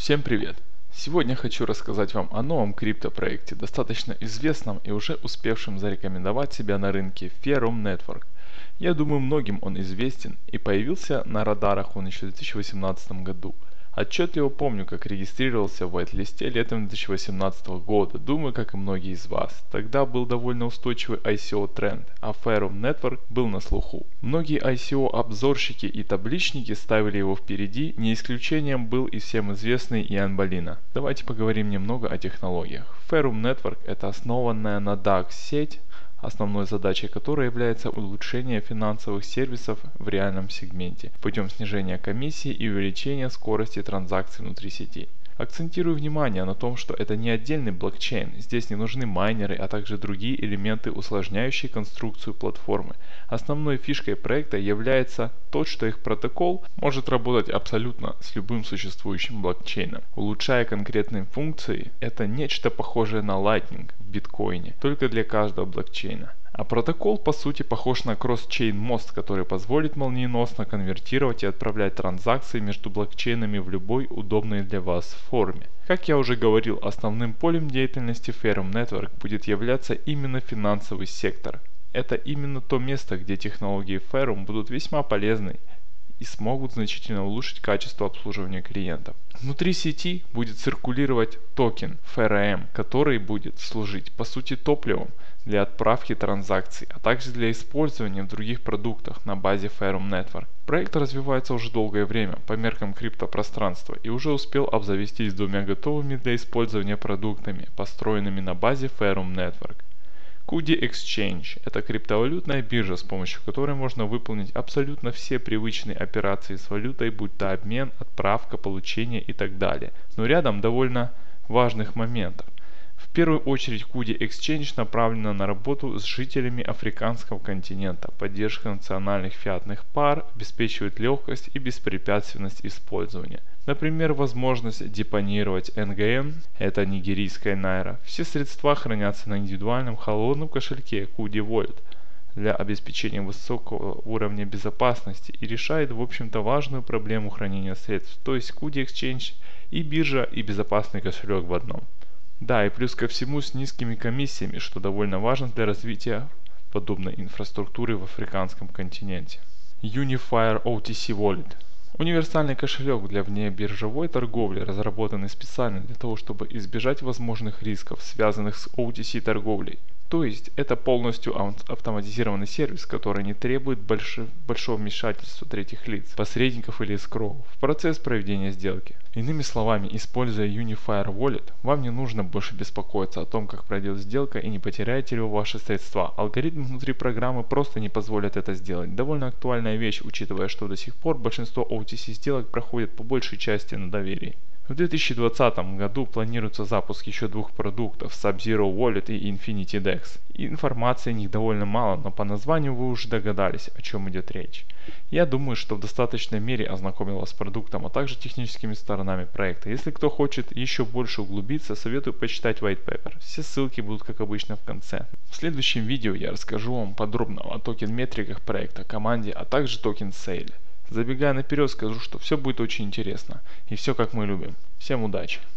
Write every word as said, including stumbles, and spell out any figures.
Всем привет! Сегодня хочу рассказать вам о новом криптопроекте, достаточно известном и уже успевшем зарекомендовать себя на рынке Ferrum Network. Я думаю, многим он известен и появился на радарах он еще в две тысячи восемнадцатом году. Отчетливо помню, как регистрировался в whitelist летом две тысячи восемнадцатого года, думаю, как и многие из вас. Тогда был довольно устойчивый ай си о тренд, а Ferrum Network был на слуху. Многие ай си о-обзорщики и табличники ставили его впереди, не исключением был и всем известный Иан Балина. Давайте поговорим немного о технологиях. Ferrum Network – это основанная на дакс сеть, основной задачей которой является улучшение финансовых сервисов в реальном сегменте путем снижения комиссии и увеличения скорости транзакций внутри сети. Акцентирую внимание на том, что это не отдельный блокчейн, здесь не нужны майнеры, а также другие элементы, усложняющие конструкцию платформы. Основной фишкой проекта является то, что их протокол может работать абсолютно с любым существующим блокчейном, улучшая конкретные функции. Это нечто похожее на Lightning в биткоине, только для каждого блокчейна. А протокол по сути похож на кросс-чейн мост, который позволит молниеносно конвертировать и отправлять транзакции между блокчейнами в любой удобной для вас форме. Как я уже говорил, основным полем деятельности Ferrum Network будет являться именно финансовый сектор. Это именно то место, где технологии Ferrum будут весьма полезны и смогут значительно улучшить качество обслуживания клиентов. Внутри сети будет циркулировать токен эф эр эм, который будет служить по сути топливом для отправки транзакций, а также для использования в других продуктах на базе Ferrum Network. Проект развивается уже долгое время по меркам криптопространства и уже успел обзавестись двумя готовыми для использования продуктами, построенными на базе Ferrum Network. Kudi Exchange – это криптовалютная биржа, с помощью которой можно выполнить абсолютно все привычные операции с валютой, будь то обмен, отправка, получение и так далее. Но рядом довольно важных моментов. В первую очередь Kudi Exchange направлена на работу с жителями африканского континента. Поддержка национальных фиатных пар обеспечивает легкость и беспрепятственность использования. Например, возможность депонировать эн гэ эм, это нигерийская найра. Все средства хранятся на индивидуальном холодном кошельке Kudi Wallet для обеспечения высокого уровня безопасности и решает в общем-то важную проблему хранения средств, то есть Kudi Exchange и биржа и безопасный кошелек в одном. Да, и плюс ко всему с низкими комиссиями, что довольно важно для развития подобной инфраструктуры в африканском континенте. Unifier о ти си Wallet. Универсальный кошелек для внебиржевой торговли, разработанный специально для того, чтобы избежать возможных рисков, связанных с о ти си торговлей. То есть это полностью автоматизированный сервис, который не требует больш... большого вмешательства третьих лиц, посредников или эскроу в процесс проведения сделки. Иными словами, используя Unifier Wallet, вам не нужно больше беспокоиться о том, как пройдет сделка и не потеряете ли вы ваши средства. Алгоритмы внутри программы просто не позволят это сделать. Довольно актуальная вещь, учитывая, что до сих пор большинство о ти си сделок проходит по большей части на доверии. В две тысячи двадцатом году планируется запуск еще двух продуктов Sub-Zero Wallet и Infinity Dex. Информации о них довольно мало, но по названию вы уже догадались, о чем идет речь. Я думаю, что в достаточной мере ознакомил вас с продуктом, а также техническими сторонами проекта. Если кто хочет еще больше углубиться, советую почитать white paper. Все ссылки будут как обычно в конце. В следующем видео я расскажу вам подробно о токен-метриках проекта, команде, а также токен-сейле. Забегая наперед, скажу, что все будет очень интересно и все как мы любим. Всем удачи!